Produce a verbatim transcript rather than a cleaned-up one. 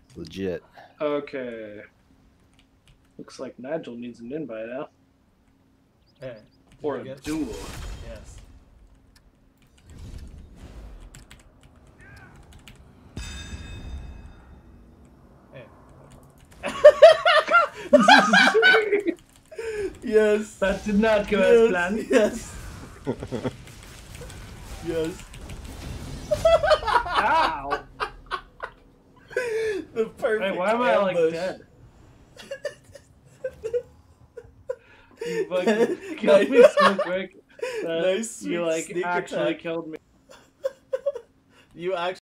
Legit. Okay. Looks like Nigel needs an invite now. Hey, Or you a get- duel. Yes. Hey. Yes. That did not go yes. as planned. Yes. Yes. Ow! The perfect Hey, why am I like ambush. dead? You fucking killed Nice. me so quick that Nice, you sweet like sneak actually attack. killed me. You actually